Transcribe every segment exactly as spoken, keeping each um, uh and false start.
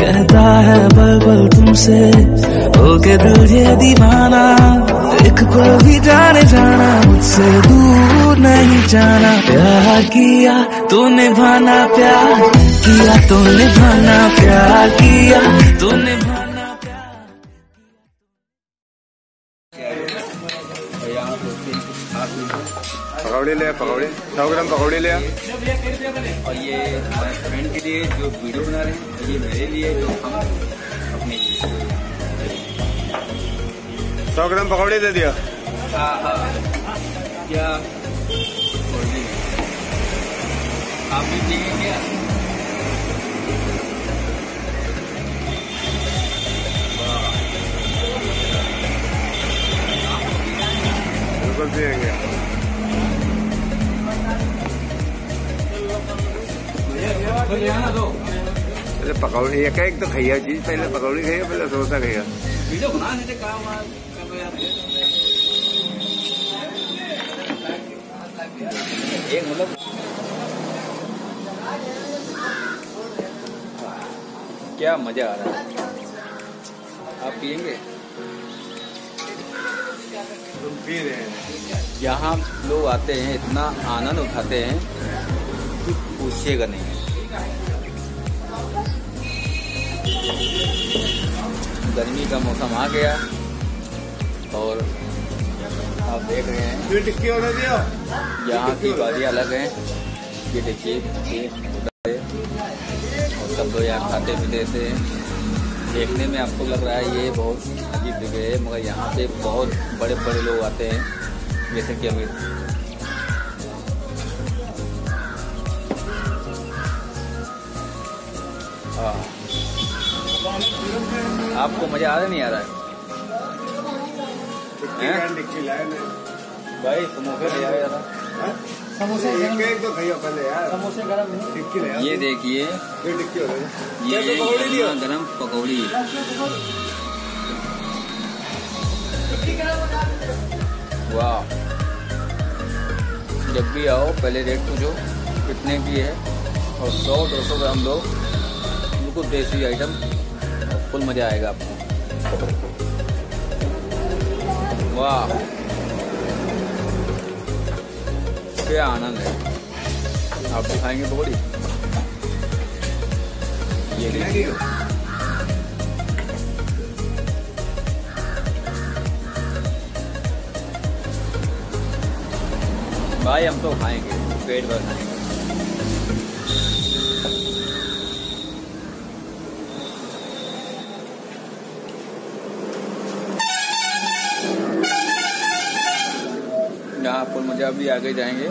कहता है पल पल तुमसे होके दिल ये दीवाना, एक पल भी जाने जाना मुझसे दूर नहीं जाना। प्यार किया तो निभाना, प्यार किया तो निभाना, प्यार किया तो निभाना, प्यार। पकौड़े ले, पकौड़े सौ ग्राम पकौड़े ले। और ये हमारे फ्रेंड के लिए जो वीडियो बना रहे हैं, ये मेरे लिए जो हम अपने सौ ग्राम पकौड़े दे दिया। हाँ हाँ क्या आप भी देंगे क्या? बिल्कुल देंगे। पहले पकौड़ी एक एक तो खाइया चीज, पहले पकौड़ी खाइए, पहले समोसा खाइए। वीडियो बना देते काम एक मतलब क्या मजा आ रहा है। आप पियेंगे? तुम पी रहे हैं। यहाँ लोग आते हैं, इतना आनंद उठाते हैं कि पूछिएगा नहीं। गर्मी का मौसम आ गया और आप देख रहे हैं टिक्की ऑर्डर दिया। यहाँ की बातें अलग हैं। ये देखिए ये और सब लोग यहाँ खाते पीते थे। देखने में आपको लग रहा है ये बहुत अजीब जगह है, मगर यहाँ पे बहुत बड़े बड़े लोग आते हैं, जैसे कि अमीर। हाँ, आपको मजा आ रहा नहीं आ रहा है? टिक्की लाए भाई समोसे ले आया था। समोसे एक तो खाइए पहले यार। समोसे गरम नहीं, टिक्की ले। ये देखिए ये टिक्की हो रही है, ये गरम गरम पकौड़ी। वाह, जब भी आओ पहले रेट पूछो कितने की है, और सौ दो सौ ग्राम लो, बिल्कुल देसी आइटम, फुल मजा आएगा आपको। वाह क्या आनंद है। आप भी खाएंगे पकौड़ी? ये देखिए भाई, हम तो खाएंगे, पेट भर खाएंगे। यहाँ फुल मजा भी आगे जाएंगे,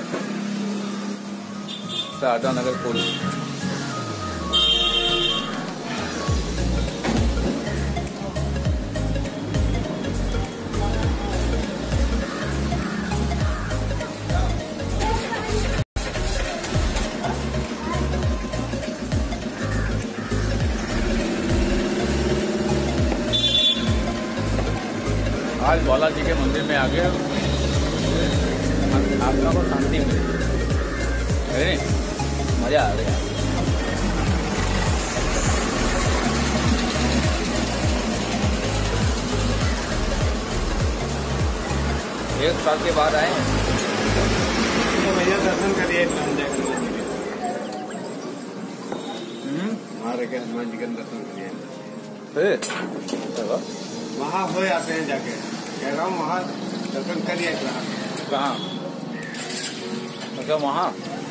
शारदा नगर पुल। आज बालाजी के मंदिर में आ गए, आत्मा को शांति मिली, मजा आ गया। एक साल के बाद आए तो भैया दर्शन करिए। हमारे के हनुमान जी का दर्शन करिए। वहाँ हो जाते हैं जाके, कह रहा हूँ वहाँ दर्शन करिए। कहाँ? अच्छा वहाँ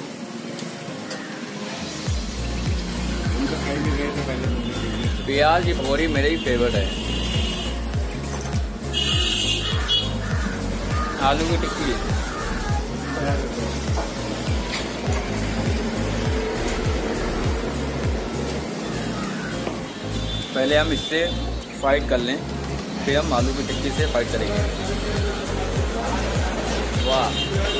हम तो कहीं भी गए थे पहले। प्याज की पकौड़ी मेरे ही फेवरेट है। आलू की टिक्की पहले हम इससे फाइट कर लें, फिर हम आलू की टिक्की से फाइट करेंगे। वाह,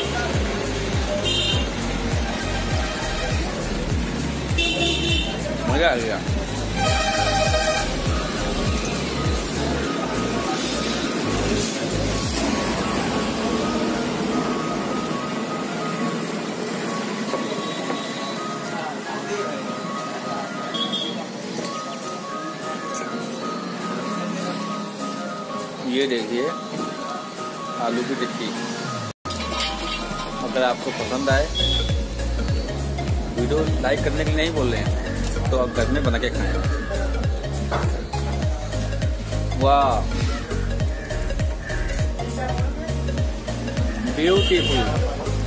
मजा आ गया। ये देखिए आलू की टिक्की। अगर आपको पसंद आए, वीडियो लाइक करने के लिए नहीं बोल रहे हैं, तो आप घर में बना के खाएं। वाह, ब्यूटीफुल।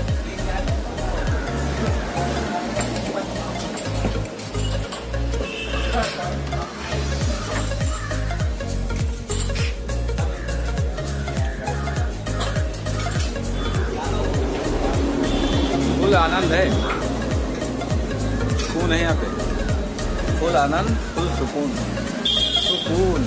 फुल आनंद है, सुकून है यहाँ पे, फुल आनंद, फुल सुकून, सुकून।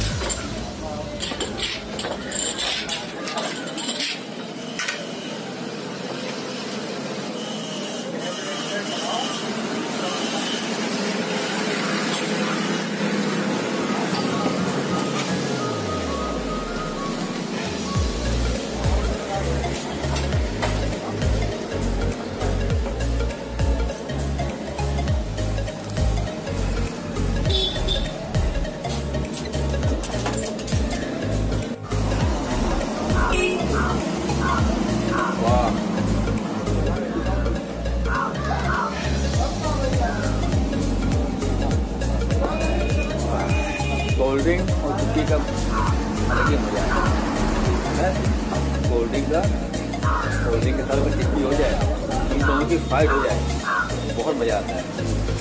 कोल्ड ड्रिंक और टिक्की का अलग ही मजा है। कोल्ड ड्रिंक का कोल्ड ड्रिंक के साथ अगर टिक्की हो जाए, इन दोनों की फाइट हो जाए, बहुत मजा आता है।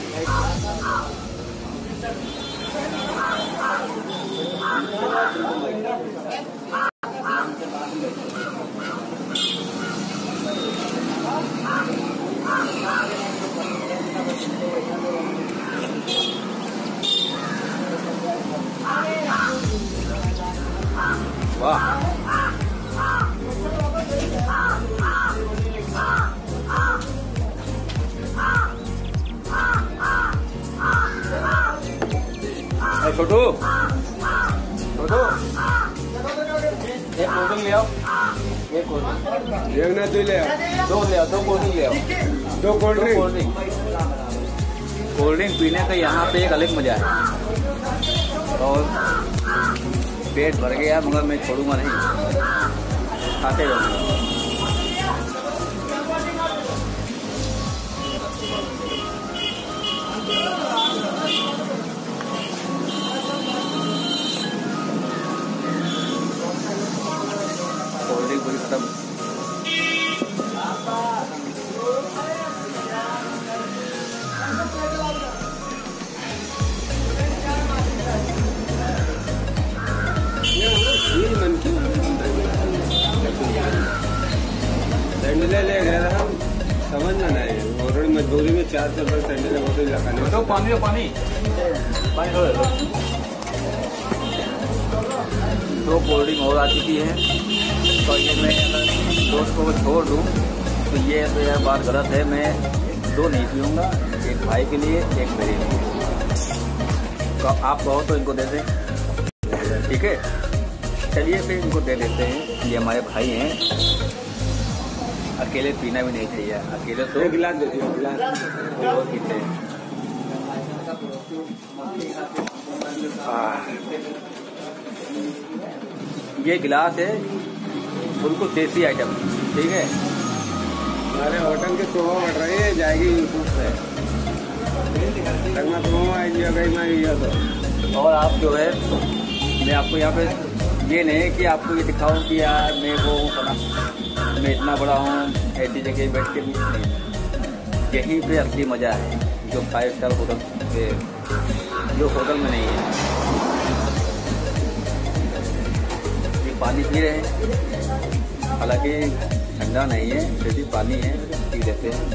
वाह, छोटू छोटू एक कोल्ड ड्रिंक ले आओ, एक कोल्ड ड्रिंक एक ना दो ले आओ, दो ले आओ, दो कोल्ड ड्रिंक ले आओ, दो cold drink. Cold drink cold drink पीने का यहाँ पे एक अलग मजा है। और पेट भर गया, मगर मैं छोड़ूंगा नहीं, खाते रहूँगा। कोल्ड ड्रिंक पूरी खत्म। सैंडल ले गया था, समझ में नहीं, और मजबूरी में चार सौ रुपये सैंडल होते लगाने। तो पानी दो, पानी पानी थोड़ा दो। दो कोल्ड ड्रिंक और आ चुकी है, तो ये मैं अगर दोस्त को छोड़ दूँ तो ये तो यार बात गलत है। मैं दो नहीं पीऊँगा, एक भाई के लिए, एक मेरे लिए। तो आप कहो तो इनको दे दें, ठीक है? चलिए फिर इनको दे देते हैं, ये हमारे भाई हैं। अकेले पीना भी नहीं चाहिए, अकेले तो एक गिलास दे दियो, गिलास वो पीते हैं। ये गिलास है बिल्कुल देसी आइटम, ठीक है? हमारे होटल की शोभा बढ़ रही है, जाएगी यूट्यूब पे। तो और आप जो है, मैं आपको यहाँ पे ये नहीं कि आपको ये दिखाऊं कि यार मैं वो बना, मैं इतना बड़ा हूँ, ऐसी जगह बैठ के भी नहीं। यहीं पे असली मजा है, जो फाइव स्टार होटल पे, जो होटल में नहीं है। ये पानी पी रहे हैं, हालांकि ठंडा नहीं है, फिर भी पानी है, पी लेते हैं।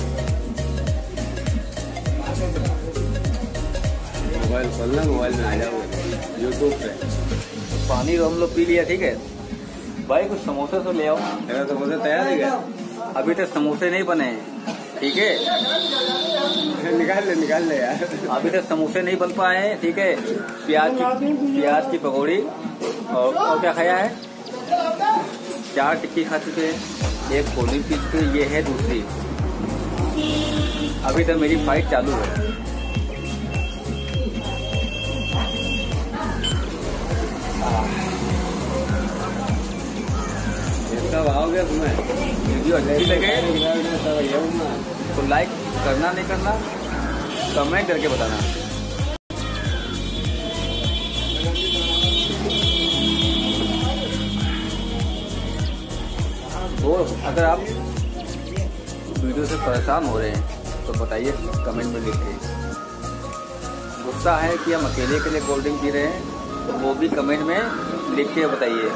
मोबाइल खोलना, मोबाइल में आ जाओ यूट्यूब पे। पानी तो हम लोग पी लिया, ठीक है भाई? कुछ समोसे तो ले आओ। मेरा समोसा तैयार है क्या? अभी तक समोसे नहीं बने हैं, ठीक है? निकाल ले, निकाल ले यार। अभी तक समोसे नहीं बन पाए हैं, ठीक है? प्याज की प्याज की पकौड़ी और, और क्या खाया है? चार टिक्की खा चुके हैं, एक कोल्ड ड्रिंक पी चुके हैं, ये है दूसरी। अभी तक मेरी फाइट चालू है। वीडियो अच्छी लगे तो लाइक करना, नहीं करना कमेंट करके बताना। तो अगर आप वीडियो से परेशान हो रहे हैं तो बताइए कमेंट में लिख के। गुस्सा है कि हम अकेले के लिए कोल्ड ड्रिंक पी रहे हैं तो वो भी कमेंट में लिख के बताइए।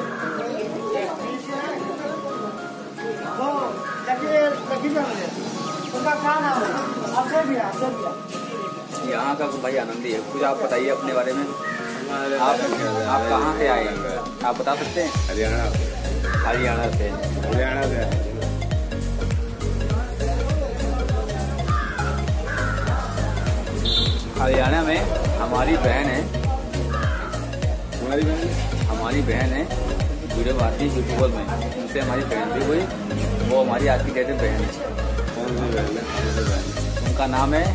यहाँ का भाई आनंदी है। कुछ आप बताइए अपने बारे में। आप आप कहाँ से आए हैं, आप बता सकते हैं? हरियाणा हरियाणा से। हरियाणा से हरियाणा में हमारी बहन है। हमारी बहन हमारी बहन है वीडियो भारती यूट्यूबर में, उनसे हमारी बहन भी हुई। वो हमारी आज की डेट में बहन है। कौन सी बहन है? उनका नाम है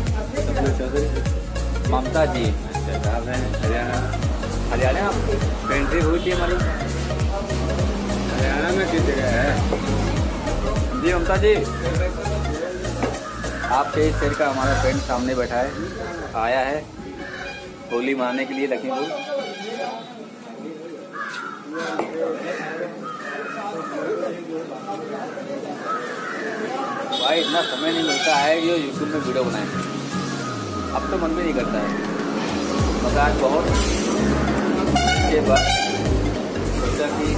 ममता जी। हरियाणा हरियाणा पेंट्री हुई थी हमारी। हरियाणा में किस जगह है? जी ममता जी, आपके इस शहर का हमारा फ्रेंड सामने बैठा है, आया है होली मनाने के लिए लखीमपुर। भाई इतना समय नहीं मिलता है जो यूट्यूब में वीडियो बनाए। अब तो मन भी नहीं करता है, मगर आज बहुत के बाद सोचा कि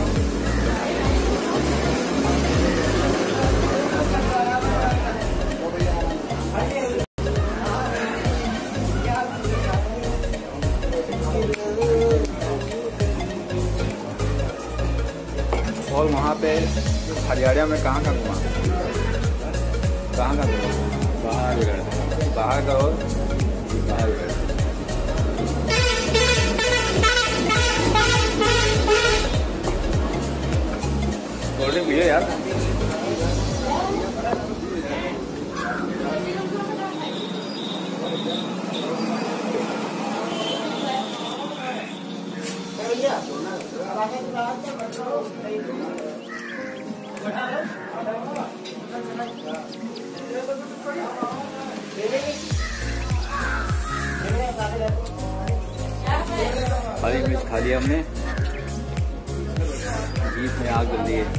और वहाँ पे हरियाणा में कहाँ का घुमा, कहाँ का घुमा? बाहर बाहर का। और बाहर कोल्ड ड्रिंक पियो यार। हरी मिर्च खा लिया हमने, जीप में आग जल रही है।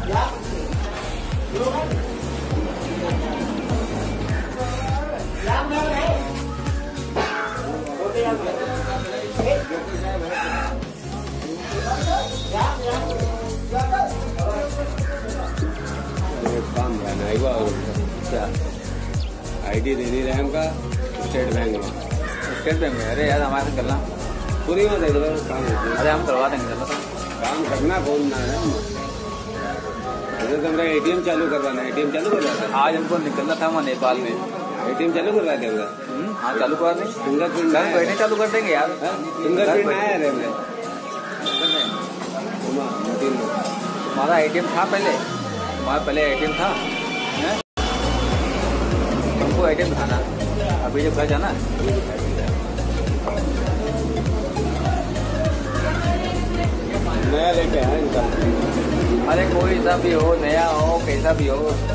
काम ध्यान आएगा। और क्या आईडी देनी रहे हमका स्टेट बैंक में। स्टेट बैंक में? अरे यार हमारे साथ चलना पूरी मत देगा काम होती है। अरे हम करवा देंगे चलो। काम करना कौन ना है। तो एटीएम चालू करवाना है। एटीएम चालू करवाना है। आज हमको निकलना था वहाँ नेपाल में। एटीएम चालू करवा देगा। हाँ चालू करवा देंगे। फिंगरप्रिंट घर बैठे चालू कर देंगे यार। फिंगरप्रिंट आया रे मैं हमारा एटीएम था पहले, हमारा पहले एटीएम था। हमको एटीएम दिखाना अभी जब घर जाना। नया लेके आए इनका। अरे कोई सा भी हो, नया हो, कैसा भी हो।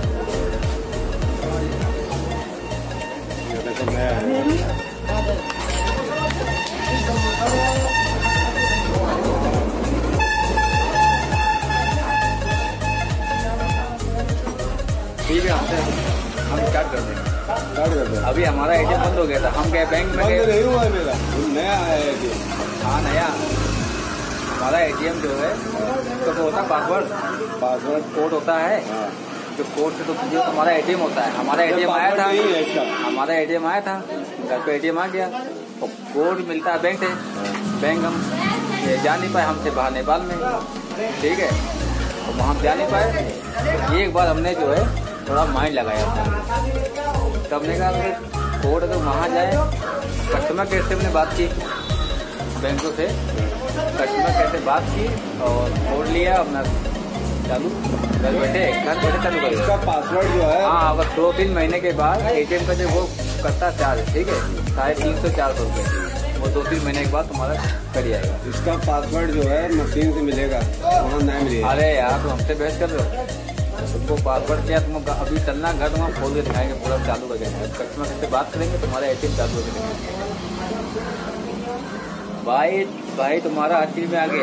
ठीक है, हमसे हम स्टार्ट कर देंगे। स्टार्ट कर दे। अभी हमारा एटीएम बंद हो गया था, हम गए बैंक में गए। बंद नहीं हुआ मेरा, नया आया एटीएम। हाँ नया हमारा एटीएम जो है तो वो होता है पासवर्ड, पासवर्ड कोड होता है। हाँ। जो कोड से तो जो हमारा एटीएम होता है, हमारा एटीएम आया था, हमारा एटीएम आया था, घर पे एटीएम आ गया। तो कोड मिलता है बैंक से। बैंक हम जा नहीं पाए, हमसे बाहर नेपाल में, ठीक है, तो वहाँ जा नहीं पाए। तो एक बार हमने जो है थोड़ा माइंड लगाया था, तब ने कहा कोड तो वहाँ जाए। कस्टमर केयर से हमने बात की, बैंकों से कस्टमर केयर से बात की और कोड लिया अपना, चालू घर बैठे घर बैठे चालू करेगा। इसका पासवर्ड जो है, हाँ, अगर दो तीन महीने के बाद एटीएम का जो वो करता चार्ज, ठीक है, साढ़े तीन सौ चार सौ रुपये वो दो तीन महीने के बाद तुम्हारा कर आएगा। इसका पासवर्ड जो है मशीन से मिलेगा, वहाँ नहीं मिलेगा। अरे यार तुम हमसे बहस कर रहे हो, तुमको पासवर्ड क्या, तुम अभी चलना घर तुम खोल के दिखाएंगे, पूरा चालू कर देंगे, कस्टमर से बात करेंगे, तुम्हारा एटीएम चालू कर देंगे। भाई भाई तुम्हारा हर चीज में आगे।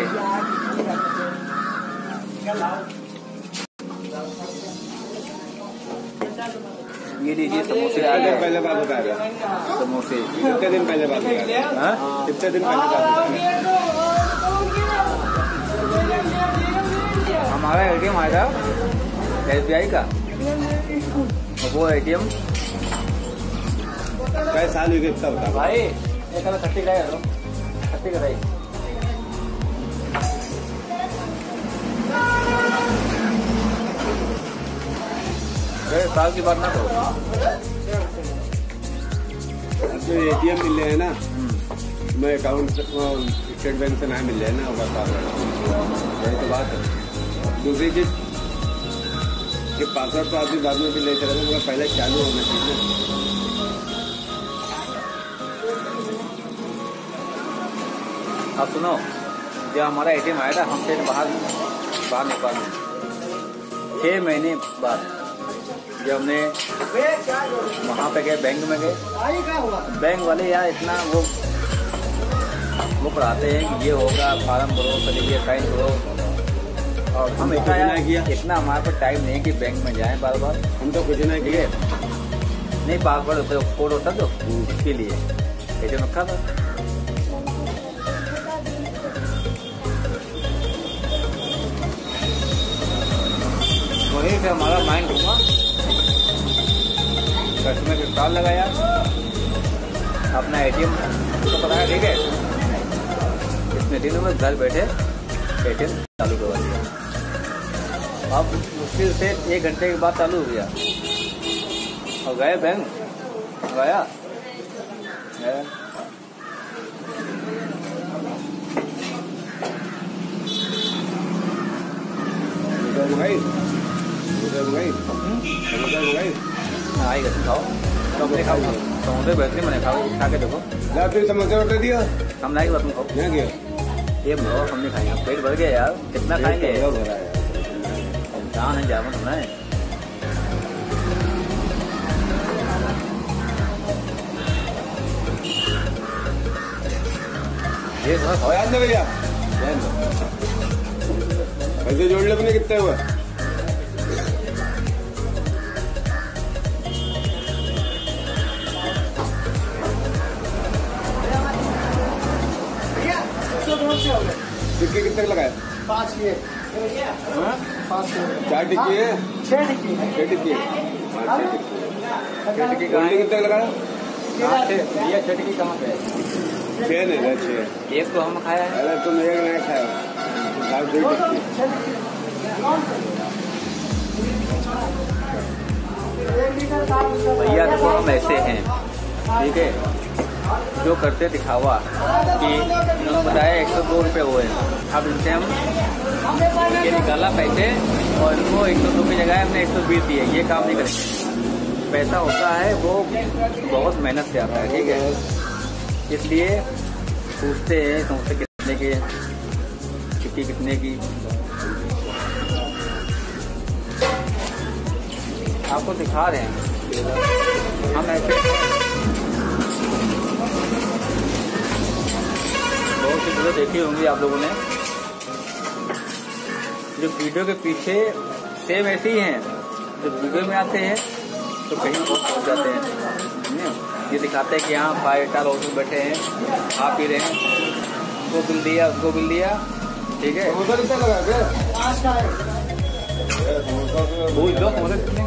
ये लीजिए समोसे आ गए। पहले बात बताया समोसे कितने दिन पहले बात बताया? कितने दिन पहले बात बताया? हमारा एटीएम आया एस बी आई का, वो एटीएम कई साल हुए कितना बता भाई एक छट्टी कराई छट्टी कराई साल की बात ना करो। जो एटीएम मिल रहे हैं ना, मैं अकाउंट स्टेट बैंक से नहीं मिल रहे हैं ना, बता यही तो बात है। दूसरी चीज कि पासवर्ड तो आदमी बाद में भी ले चलेगा, मगर पहले चालू होना चाहिए। अब सुनो, जब हमारा एटीएम आया था हमसे बाहर बाहर निकाल छह महीने बाद जब हमने वहाँ पे गए, बैंक में गए, बैंक वाले यार इतना वो वो पढ़ाते हैं कि ये होगा, फार्म भरो, पहले ये साइन करो, और हम इतना यार इतना हमारे पास टाइम नहीं कि बैंक में जाएं बार बार। हम तो कुछ नहीं किए, नहीं पासवर्ड कोड होता तो उसके लिए एटीएम रखा था। वहीं से हमारा माइंड घूमा, कस्टमर के कॉल लगाया, अपना एटीएम तो बताया ठीक है, इतने दिनों में घर बैठे एटीएम चालू करवा दिया। अब मुश्किल से एक घंटे के बाद चालू हो गया और गए बैंक गया मंगाई मंगाई मंगाई आएगा खाओ, समोसे खाओ, समोसे बेहतरीन मैंने खाओ, खा के देखो। ला फिर समोसे ऑर्डर दिया, हम लाएंगे तुम खाओ। नहीं गया ये बताओ, हमने खाएंगे, पेट भर गया यार, कितना खाएंगे, इंसान है जावन होना है। ये थोड़ा खाओ याद नहीं भैया, पैसे जोड़ ले अपने, कितने हुआ? टिक्की कितने लगाए? पाँच किए, पाँच चार टिक्की है, छह टिक्की, छह टिक्की छह टिक्की गोल्डी कितने लगाया? भैया छह टिक्की कहाँ पे है? छह नहीं है, छह। एक तो हम खाया है। अरे तुम एक नहीं खाया, दो टिक्की। भैया देखो हम ऐसे हैं, ठीक है, जो करते दिखावा कि इन्होंने बताया एक सौ दो रुपये हुए, अब इनसे हम ये निकाला पैसे और इनको एक सौ दो की जगह हमने एक सौ बीस दिए, ये काम नहीं करेंगे। पैसा होता है वो बहुत मेहनत से आता है, ठीक है, इसलिए पूछते हैं तुमसे कितने के, टिक्की कितने की। आपको दिखा रहे हैं हम ऐसे बहुत सी वीडियो देखी होंगी आप लोगों ने, जो वीडियो के पीछे सेम ऐसे ही हैं, जो वीडियो में आते हैं तो कहीं और पहुंच जाते हैं। ये दिखाते हैं कि यहाँ फाइव स्टार होटल बैठे हैं, खा पी रहे हैं, उसको बिल दिया उसको बिल दिया, ठीक है, समोसा कितना लगा? भूल लो समोसे कितने।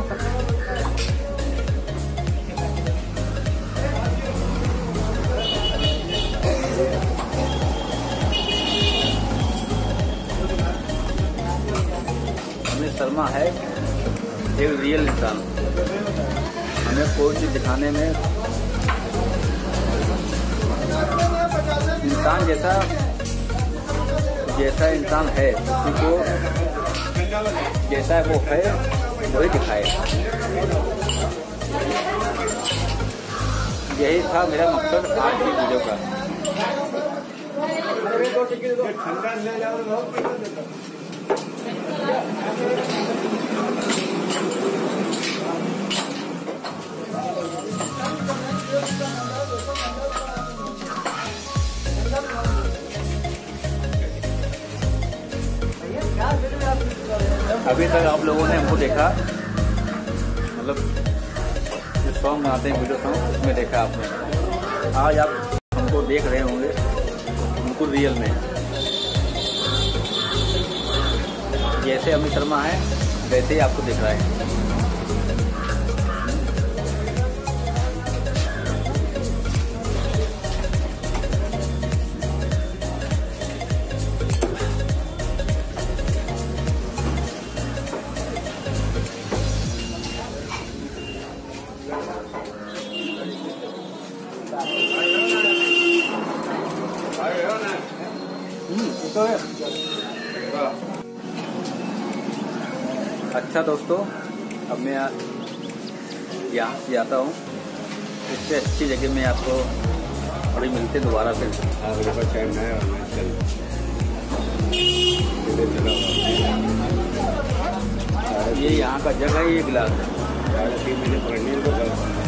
शर्मा है एक रियल इंसान, हमें कोई चीज दिखाने में इंसान जैसा जैसा इंसान है, उनको जैसा वो है वही दिखाए। यही था मेरा मकसद आज की वीडियो का। ठंडा ले जाओ अभी तक आप लोगों ने हमको देखा, मतलब जो सॉन्ग बनाते हैं वीडियो सॉन्ग, उसमें देखा आपने। आज आप हमको देख रहे होंगे बिल्कुल रियल में। जैसे अमित शर्मा है वैसे ही आपको दिख रहा है। अच्छा दोस्तों, अब मैं यहाँ से जाता हूँ। इससे अच्छी जगह में आपको अभी मिलते दोबारा फिर। टाइम है और मैं चल ये यहाँ का जगह है, ये गिलास है। तीन महीने पकड़ने को